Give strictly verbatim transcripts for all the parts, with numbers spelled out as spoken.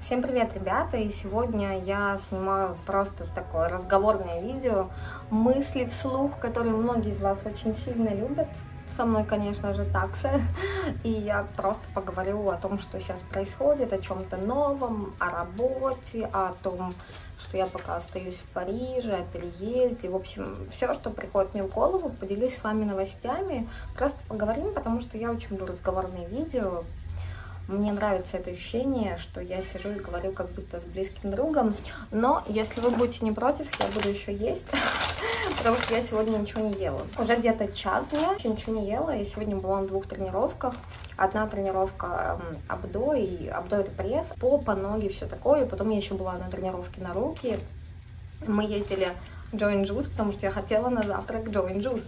Всем привет, ребята! И сегодня я снимаю просто такое разговорное видео, мысли вслух, которые многие из вас очень сильно любят. Со мной, конечно же, такса. И я просто поговорю о том, что сейчас происходит, о чем-то новом, о работе, о том, что я пока остаюсь в Париже, о переезде. В общем, все, что приходит мне в голову, поделюсь с вами новостями. Просто поговорим, потому что я очень люблю разговорные видео. Мне нравится это ощущение, что я сижу и говорю как будто с близким другом. Но если вы будете не против, я буду еще есть, потому что я сегодня ничего не ела. Уже где-то час дня, еще ничего не ела. Я сегодня была на двух тренировках. Одна тренировка абдо, и абдо это пресс, попа, ноги, все такое. Потом я еще была на тренировке на руки. Мы ездили в Joy and Juice, потому что я хотела на завтрак Joy and Juice.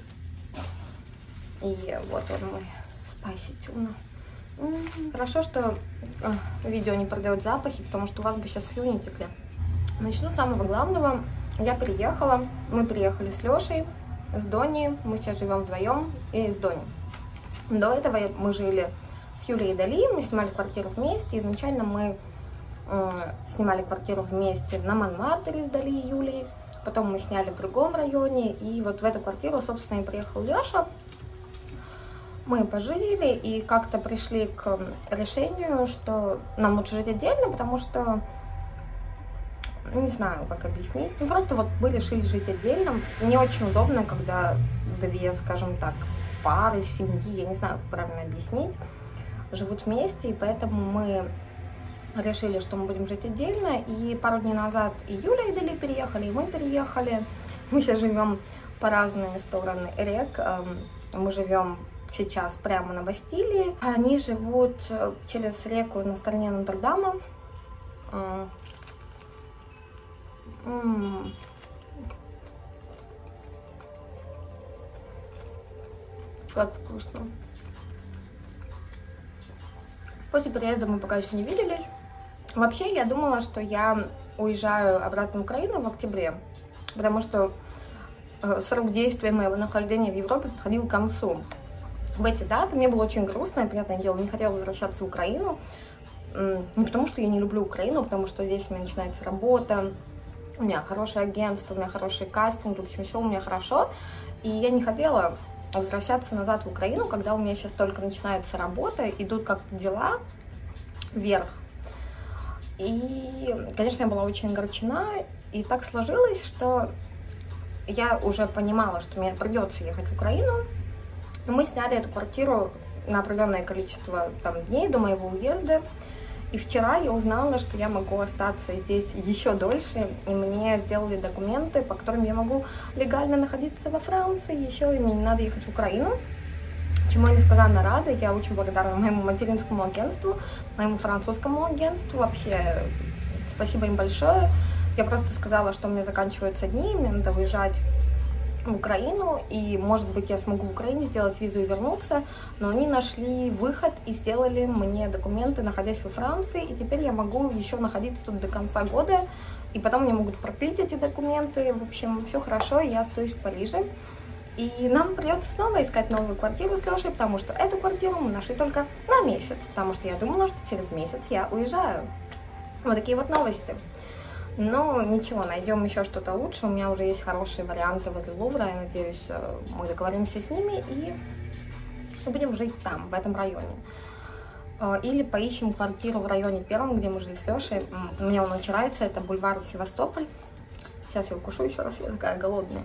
И вот он мой спайси тюна. Хорошо, что э, видео не продает запахи, потому что у вас бы сейчас слюни текли. Начну с самого главного. Я приехала, мы приехали с Лешей, с Дони, мы сейчас живем вдвоем, и с Дони. До этого мы жили с Юлей и Дали, мы снимали квартиру вместе. Изначально мы э, снимали квартиру вместе на Монмартре с Дали и Юлей, потом мы сняли в другом районе, и вот в эту квартиру, собственно, и приехал Леша. Мы пожили и как-то пришли к решению, что нам лучше жить отдельно, потому что, не знаю, как объяснить, ну просто вот мы решили жить отдельно. Не очень удобно, когда две, скажем так, пары, семьи, я не знаю, как правильно объяснить, живут вместе, и поэтому мы решили, что мы будем жить отдельно. И пару дней назад и Юля и Дали переехали, и мы переехали. Мы сейчас живем по разные стороны рек, мы живем сейчас прямо на Бастилии. Они живут через реку на стороне Нотр-Дама. Как вкусно. После переезда мы пока еще не виделись. Вообще, я думала, что я уезжаю обратно в Украину в октябре, потому что срок действия моего нахождения в Европе подходил к концу. В эти даты мне было очень грустно, я, понятное дело, не хотела возвращаться в Украину. Не потому, что я не люблю Украину, потому что здесь у меня начинается работа, у меня хорошее агентство, у меня хороший кастинг, в общем, все у меня хорошо. И я не хотела возвращаться назад в Украину, когда у меня сейчас только начинается работа, идут как-то дела вверх. И, конечно, я была очень огорчена, и так сложилось, что я уже понимала, что мне придется ехать в Украину. Мы сняли эту квартиру на определенное количество там, дней до моего уезда. И вчера я узнала, что я могу остаться здесь еще дольше. И мне сделали документы, по которым я могу легально находиться во Франции. Еще и мне не надо ехать в Украину. Чему я несказанно рада. Я очень благодарна моему материнскому агентству, моему французскому агентству. Вообще, спасибо им большое. Я просто сказала, что у меня заканчиваются дни, мне надо выезжать в Украину, и, может быть, я смогу в Украине сделать визу и вернуться, но они нашли выход и сделали мне документы, находясь во Франции, и теперь я могу еще находиться тут до конца года, и потом мне могут продлить эти документы. В общем, все хорошо, я остаюсь в Париже, и нам придется снова искать новую квартиру с Лешей, потому что эту квартиру мы нашли только на месяц, потому что я думала, что через месяц я уезжаю. Вот такие вот новости. Но ничего, найдем еще что-то лучше. У меня уже есть хорошие варианты возле Лувра. Я надеюсь, мы договоримся с ними и будем жить там, в этом районе. Или поищем квартиру в районе первом, где мы жили с Лешей. Мне он очень нравится, это бульвар Севастополь. Сейчас я укушу еще раз, я такая голодная.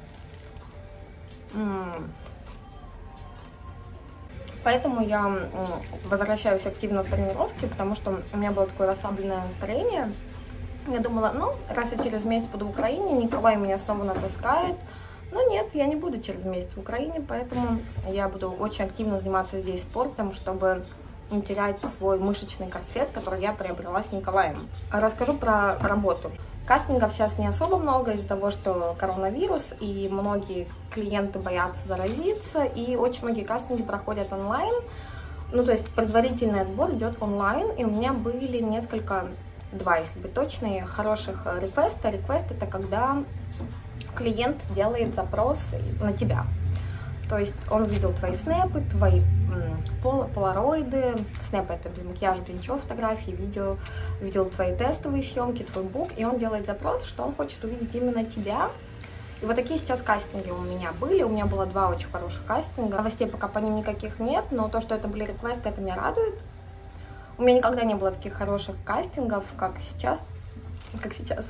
Поэтому я возвращаюсь активно в тренировки, потому что у меня было такое расслабленное настроение. Я думала, ну, раз я через месяц буду в Украине, Николай меня снова натаскает. Но нет, я не буду через месяц в Украине, поэтому я буду очень активно заниматься здесь спортом, чтобы не терять свой мышечный корсет, который я приобрела с Николаем. Расскажу про работу. Кастингов сейчас не особо много из-за того, что коронавирус, и многие клиенты боятся заразиться, и очень многие кастинги проходят онлайн. Ну, то есть предварительный отбор идет онлайн, и у меня были несколько... Два, если быть точной, хороших реквеста. Реквест — это когда клиент делает запрос на тебя. То есть он видел твои снэпы, твои пол полароиды, снэпы это без макияжа, без ничего, фотографии, видео, видел твои тестовые съемки, твой бук, и он делает запрос, что он хочет увидеть именно тебя. И вот такие сейчас кастинги у меня были, у меня было два очень хороших кастинга, новостей пока по ним никаких нет, но то, что это были реквесты, это меня радует. У меня никогда не было таких хороших кастингов, как сейчас, как сейчас.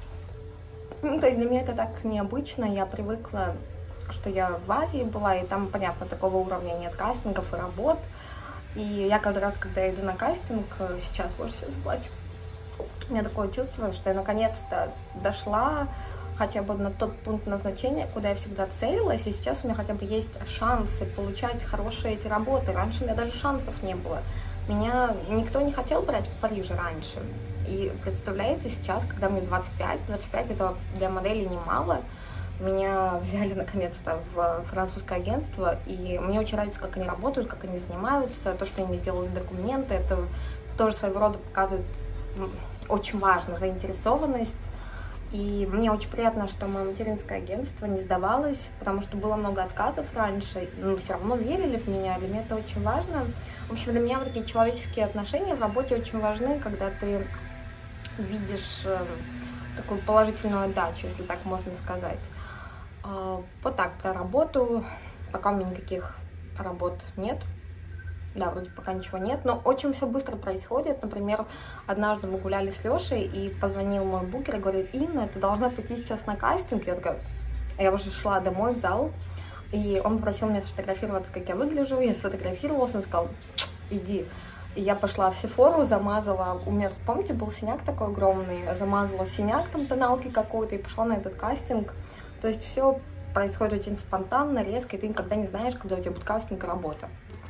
Ну, то есть для меня это так необычно, я привыкла, что я в Азии была, и там, понятно, такого уровня нет кастингов и работ. И я каждый раз, когда я иду на кастинг, сейчас больше сейчас заплачу, у меня такое чувство, что я наконец-то дошла хотя бы на тот пункт назначения, куда я всегда целилась, и сейчас у меня хотя бы есть шансы получать хорошие эти работы. Раньше у меня даже шансов не было. Меня никто не хотел брать в Париже раньше. И представляете, сейчас, когда мне двадцать пять, двадцать пять это для модели немало, меня взяли наконец-то в французское агентство, и мне очень нравится, как они работают, как они занимаются, то, что они сделали документы, это тоже своего рода показывает очень важно заинтересованность. И мне очень приятно, что мое материнское агентство не сдавалось, потому что было много отказов раньше, но все равно верили в меня, для меня это очень важно. В общем, для меня вот такие человеческие отношения в работе очень важны, когда ты видишь э, такую положительную отдачу, если так можно сказать. Э, вот так, про работу, пока у меня никаких работ нет. Да, вроде пока ничего нет, но очень все быстро происходит. Например, однажды мы гуляли с Лешей, и позвонил мой букер и говорит: Инна, ты должна прийти сейчас на кастинг. Я такая, я уже шла домой в зал, и он попросил меня сфотографироваться, как я выгляжу. Я сфотографировалась, он сказал: иди. И я пошла в Сефору, замазала, у меня, помните, был синяк такой огромный, замазала синяк там тоналки какой-то и пошла на этот кастинг. То есть все происходит очень спонтанно, резко, и ты никогда не знаешь, когда у тебя будет кастинг и работа.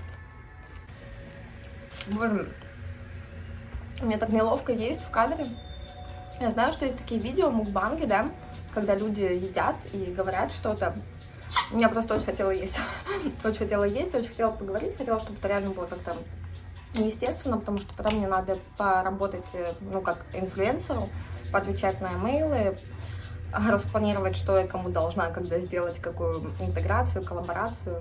Боже, мне так неловко есть в кадре. Я знаю, что есть такие видео, мукбанги, да, когда люди едят и говорят что-то. Я просто очень хотела есть. Очень хотела есть, очень хотела поговорить, хотела, чтобы это реально было как-то естественно, потому что потом мне надо поработать, ну, как инфлюенсеру, поотвечать на имейлы, распланировать, что я кому должна, когда сделать, какую интеграцию, коллаборацию.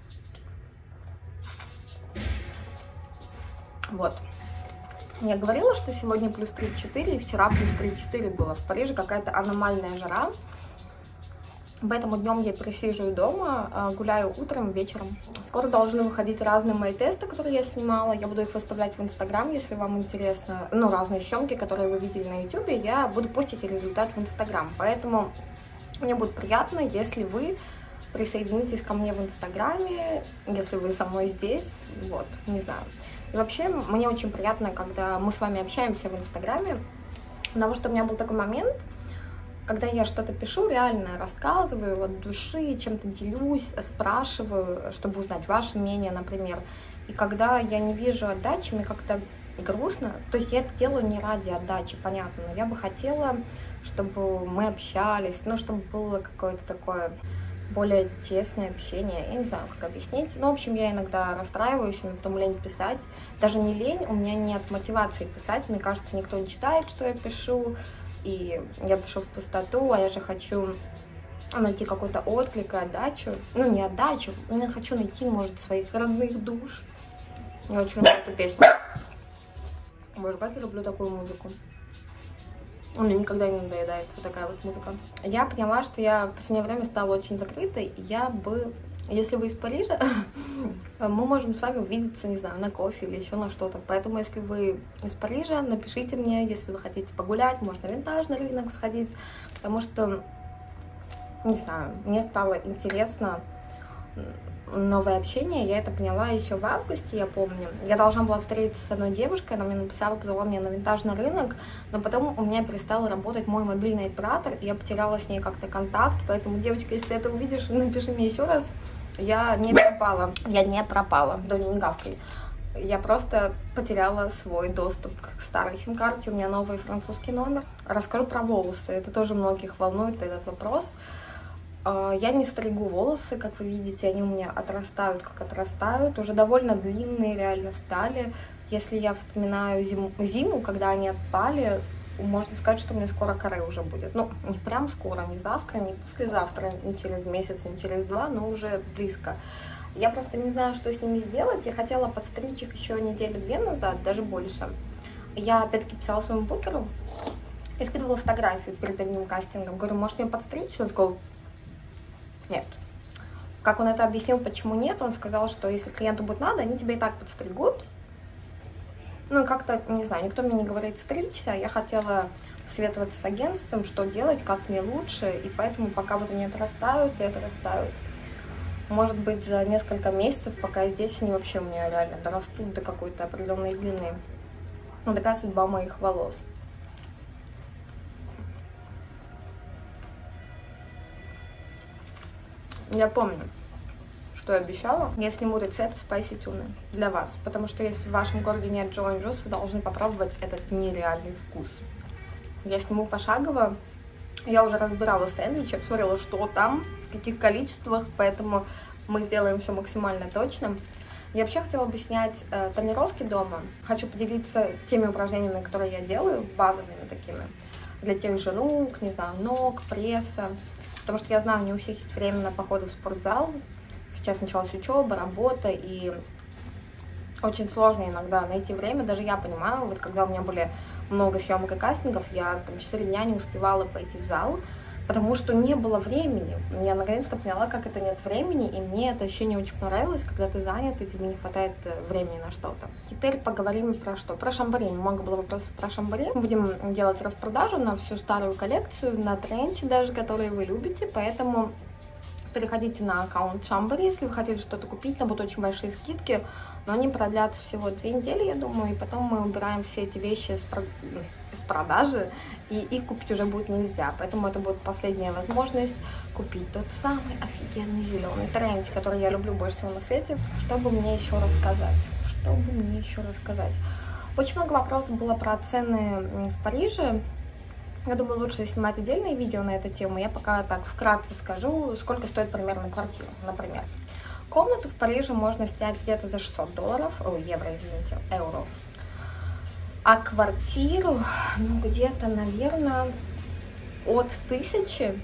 Вот. Я говорила, что сегодня плюс тридцать четыре, и вчера плюс тридцать четыре было. В Париже какая-то аномальная жара. Поэтому днем я просиживаю дома, гуляю утром, вечером. Скоро должны выходить разные мои тесты, которые я снимала. Я буду их выставлять в Инстаграм, если вам интересно. Ну, разные съемки, которые вы видели на Ютубе, я буду постить результат в Инстаграм. Поэтому мне будет приятно, если вы присоединитесь ко мне в Инстаграме, если вы со мной здесь. Вот, не знаю. И вообще, мне очень приятно, когда мы с вами общаемся в Инстаграме, потому что у меня был такой момент, когда я что-то пишу, реально рассказываю от души, чем-то делюсь, спрашиваю, чтобы узнать ваше мнение, например. И когда я не вижу отдачи, мне как-то грустно. То есть я это делаю не ради отдачи, понятно, но я бы хотела, чтобы мы общались, ну, чтобы было какое-то такое более тесное общение. Я не знаю, как объяснить. Ну, в общем, я иногда расстраиваюсь, мне потом лень писать. Даже не лень, у меня нет мотивации писать. Мне кажется, никто не читает, что я пишу. И я пишу в пустоту, а я же хочу найти какой-то отклик и отдачу. Ну, не отдачу, я хочу найти, может, своих родных душ. Я очень люблю эту песню. Боже, как я люблю такую музыку. Мне никогда не надоедает вот такая вот музыка. Я поняла, что я в последнее время стала очень закрытой, и я бы... Если вы из Парижа, мы можем с вами увидеться, не знаю, на кофе или еще на что-то. Поэтому, если вы из Парижа, напишите мне, если вы хотите погулять, можно на винтажный рынок сходить. Потому что, не знаю, мне стало интересно новое общение. Я это поняла еще в августе, я помню. Я должна была встретиться с одной девушкой, она мне написала, позвала меня на винтажный рынок, но потом у меня перестал работать мой мобильный оператор, и я потеряла с ней как-то контакт. Поэтому, девочка, если ты это увидишь, напиши мне еще раз. Я не пропала, я не пропала, да не гавкой. Я просто потеряла свой доступ к старой сим-карте, у меня новый французский номер. Расскажу про волосы, это тоже многих волнует этот вопрос. Я не стригу волосы, как вы видите, они у меня отрастают, как отрастают, уже довольно длинные реально стали. Если я вспоминаю зиму, зиму, когда они отпали, можно сказать, что у меня скоро каре уже будет. Ну, не прям скоро, не завтра, не послезавтра, не через месяц, не через два, но уже близко. Я просто не знаю, что с ними сделать. Я хотела подстричь их еще неделю-две назад, даже больше. Я опять-таки писала своему букеру и скидывала фотографию перед одним кастингом. Говорю, может мне подстричь? Он сказал, нет. Как он это объяснил, почему нет, он сказал, что если клиенту будет надо, они тебя и так подстригут. Ну, как-то, не знаю, никто мне не говорит стричься, я хотела посоветоваться с агентством, что делать, как мне лучше, и поэтому пока вот они отрастают и отрастают. Может быть, за несколько месяцев, пока я здесь, они вообще у меня реально дорастут до какой-то определенной длины. Вот такая судьба моих волос. Я помню, что я обещала. Я сниму рецепт спайси тюны для вас, потому что если в вашем городе нет Joe энд Juice, вы должны попробовать этот нереальный вкус. Я сниму пошагово. Я уже разбирала сэндвичи, посмотрела, что там, в каких количествах, поэтому мы сделаем все максимально точно. Я вообще хотела бы снять э, тренировки дома. Хочу поделиться теми упражнениями, которые я делаю, базовыми такими, для тех же рук, не знаю, ног, пресса. Потому что я знаю, не у всех есть время на походы в спортзал. Сейчас началась учеба, работа, и очень сложно иногда найти время. Даже я понимаю, вот когда у меня были много съемок и кастингов, я там четыре дня не успевала пойти в зал, потому что не было времени. Я наконец-то поняла, как это нет времени, и мне это ощущение очень понравилось, когда ты занят, и тебе не хватает времени на что-то. Теперь поговорим про что? Про шамбари. Много было вопросов про шамбари. Мы будем делать распродажу на всю старую коллекцию, на тренчи даже, которые вы любите, поэтому переходите на аккаунт Шамбари, если вы хотели что-то купить, там будут очень большие скидки, но они продлятся всего две недели, я думаю, и потом мы убираем все эти вещи с, про... с продажи, и их купить уже будет нельзя, поэтому это будет последняя возможность купить тот самый офигенный зеленый тренч, который я люблю больше всего на свете. Что бы мне еще рассказать? Что бы мне еще рассказать? Очень много вопросов было про цены в Париже. Я думаю, лучше снимать отдельное видео на эту тему. Я пока так вкратце скажу, сколько стоит примерно квартира, например. Комнату в Париже можно снять где-то за шестьсот долларов, ой, евро, извините, евро. А квартиру, ну, где-то, наверное, от тысячи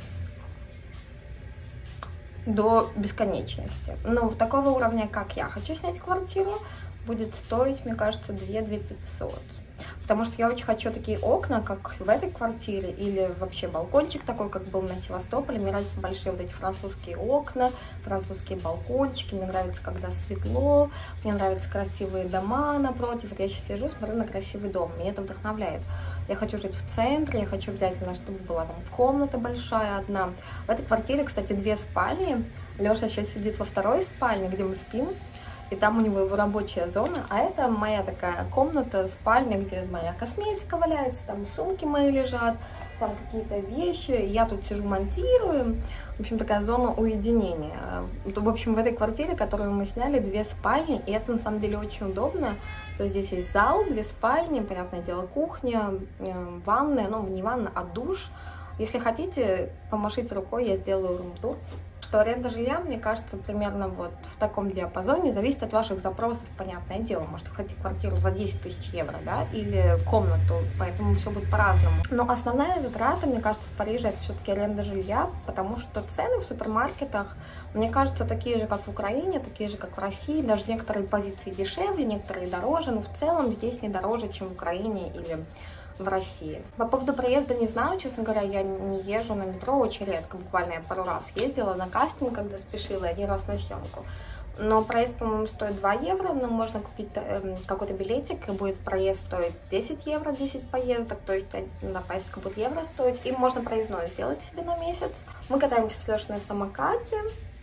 до бесконечности. Ну, такого уровня, как я хочу снять квартиру, будет стоить, мне кажется, две-две пятьсот. Потому что я очень хочу такие окна, как в этой квартире, или вообще балкончик такой, как был на Севастополе. Мне нравятся большие вот эти французские окна, французские балкончики. Мне нравится, когда светло, мне нравятся красивые дома напротив. Вот я сейчас сижу, смотрю на красивый дом, меня это вдохновляет. Я хочу жить в центре, я хочу обязательно, чтобы была там комната большая одна. В этой квартире, кстати, две спальни. Леша сейчас сидит во второй спальне, где мы спим. И там у него его рабочая зона, а это моя такая комната, спальня, где моя косметика валяется, там сумки мои лежат, там какие-то вещи, я тут сижу, монтирую, в общем, такая зона уединения. В общем, в этой квартире, которую мы сняли, две спальни, и это на самом деле очень удобно. То есть здесь есть зал, две спальни, понятное дело, кухня, ванная, ну, не ванна, а душ. Если хотите, помашите рукой, я сделаю рум-тур. Что аренда жилья, мне кажется, примерно вот в таком диапазоне, зависит от ваших запросов, понятное дело. Может, вы хотите квартиру за десять тысяч евро, да, или комнату, поэтому все будет по-разному. Но основная затрата, мне кажется, в Париже это все-таки аренда жилья, потому что цены в супермаркетах, мне кажется, такие же, как в Украине, такие же, как в России. Даже некоторые позиции дешевле, некоторые дороже, но в целом здесь не дороже, чем в Украине или в России. По поводу проезда не знаю, честно говоря, я не езжу на метро очень редко, буквально я пару раз ездила на кастинг, когда спешила, один раз на съемку. Но проезд, по-моему, стоит два евро, но можно купить э, какой-то билетик, и будет проезд стоить десять евро, десять поездок, то есть одна поездка будет евро стоить, и можно проездной сделать себе на месяц. Мы катаемся с Лешей на самокате.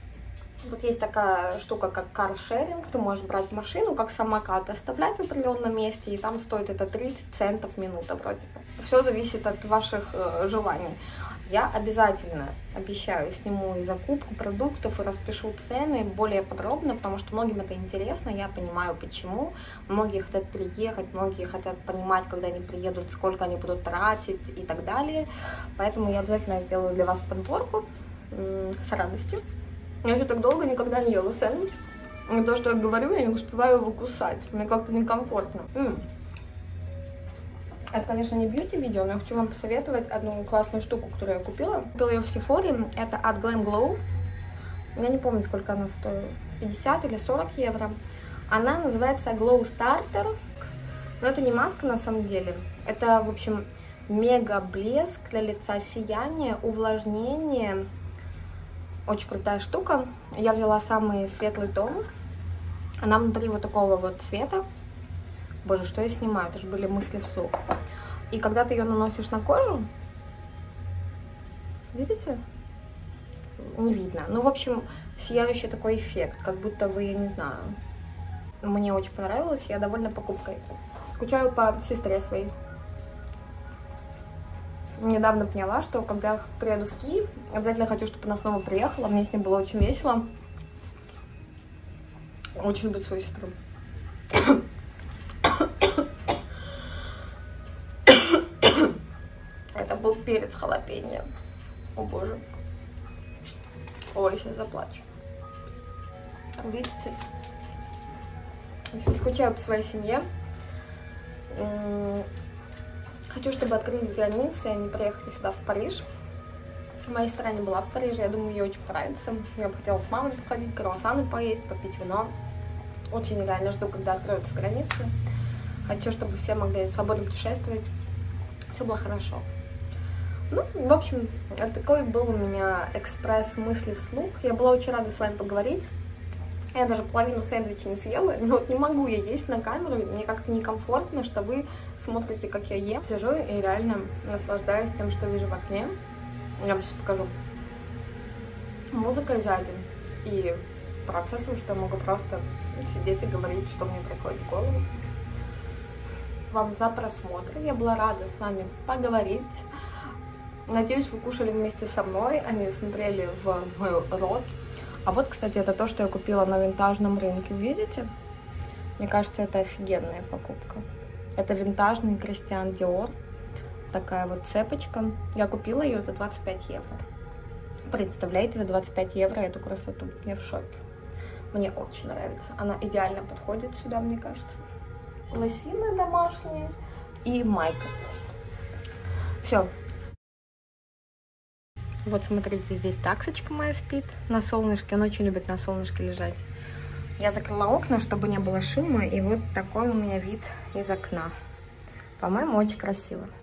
Вот есть такая штука, как каршеринг, ты можешь брать машину, как самокат, оставлять в определенном месте, и там стоит это тридцать центов минута вроде бы. Все зависит от ваших э, желаний. Я обязательно, обещаю, сниму и закупку продуктов, и распишу цены более подробно, потому что многим это интересно, я понимаю почему. Многие хотят приехать, многие хотят понимать, когда они приедут, сколько они будут тратить и так далее. Поэтому я обязательно сделаю для вас подборку с радостью. Я еще так долго никогда не ела сэндвич. И то, что я говорю, я не успеваю его кусать. Мне как-то некомфортно. М-м. Это, конечно, не бьюти-видео, но я хочу вам посоветовать одну классную штуку, которую я купила. Купила ее в Sephora. Это от Glam Glow. Я не помню, сколько она стоит. пятьдесят или сорок евро. Она называется Glow Starter. Но это не маска на самом деле. Это, в общем, мега блеск для лица, сияние, увлажнение. Очень крутая штука. Я взяла самый светлый тон. Она внутри вот такого вот цвета. Боже, что я снимаю? Это же были мысли вслух. И когда ты ее наносишь на кожу, видите? Не видно. Ну, в общем, сияющий такой эффект, как будто вы, я не знаю. Мне очень понравилось, я довольна покупкой. Скучаю по сестре своей. Недавно поняла, что когда приеду в Киев, обязательно хочу, чтобы она снова приехала. Мне с ней было очень весело. Очень люблю свою сестру. Это был перец халапеньо. О боже. Ой, сейчас заплачу. Видите? В общем, скучаю по своей семье. Хочу, чтобы открылись границы, они приехали сюда, в Париж. Моя сестра не была в Париже, я думаю, ей очень понравится. Я бы хотела с мамой походить, круассаны поесть, попить вино. Очень реально жду, когда откроются границы. Хочу, чтобы все могли свободно путешествовать. Все было хорошо. Ну, в общем, такой был у меня экспресс мысли вслух. Я была очень рада с вами поговорить. Я даже половину сэндвича не съела, но вот не могу я есть на камеру, мне как-то некомфортно, что вы смотрите, как я ем. Сижу и реально наслаждаюсь тем, что вижу в окне. Я вам сейчас покажу. Музыкой сзади и процессом, что я могу просто сидеть и говорить, что мне приходит в голову. Вам за просмотр. Я была рада с вами поговорить. Надеюсь, вы кушали вместе со мной, а не смотрели в мой рот. А вот, кстати, это то, что я купила на винтажном рынке. Видите? Мне кажется, это офигенная покупка. Это винтажный Кристиан Диор. Такая вот цепочка. Я купила ее за двадцать пять евро. Представляете, за двадцать пять евро эту красоту. Я в шоке. Мне очень нравится. Она идеально подходит сюда, мне кажется. Лосины домашние и майка. Все. Вот смотрите, здесь таксочка моя спит на солнышке. Он очень любит на солнышке лежать. Я закрыла окна, чтобы не было шума. И вот такой у меня вид из окна. По-моему, очень красиво.